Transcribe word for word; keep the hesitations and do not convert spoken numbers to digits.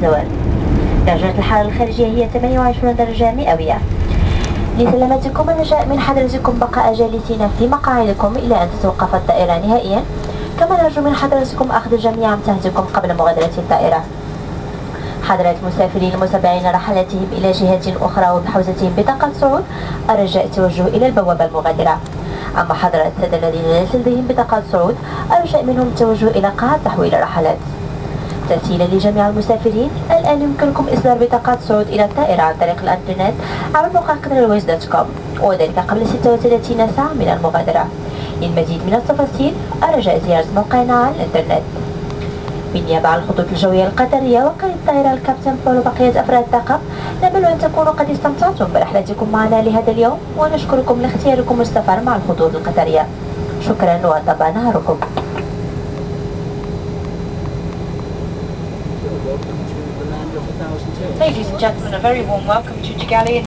الزوال. درجة الحرارة الخارجية هي ثمانية وعشرين درجة مئوية. لسلامتكم الرجاء من حضرتكم بقاء جالسين في مقاعدكم إلى أن تتوقف الطائرة نهائيا، كما نرجو من حضرتكم أخذ جميع أمتعتكم قبل مغادرة الطائرة. حضرات المسافرين المتابعين رحلاتهم إلى جهات أخرى وبحوزتهم بطاقة صعود، الرجاء التوجه إلى البوابة المغادرة. أما حضرات السادة الذين ليس لديهم بطاقة صعود، الرجاء منهم التوجه إلى قاعة تحويل الرحلات. تسهيلا لجميع المسافرين، الآن يمكنكم إصدار بطاقات صعود إلى الطائرة عن طريق الإنترنت على موقع قطر ايروايز دوت كوم، وذلك قبل ستة وثلاثين ساعة من المغادرة. للمزيد من التفاصيل الرجاء زيارة موقعنا على الإنترنت. بالنيابة عن الخطوط الجوية القطرية وقائد الطائرة الكابتن بول وبقية أفراد الطاقم، نأمل أن تكونوا قد استمتعتم برحلتكم معنا لهذا اليوم، ونشكركم لاختياركم السفر مع الخطوط القطرية. شكرا وطاب نهاركم. Ladies and gentlemen, a very warm welcome to Kigali.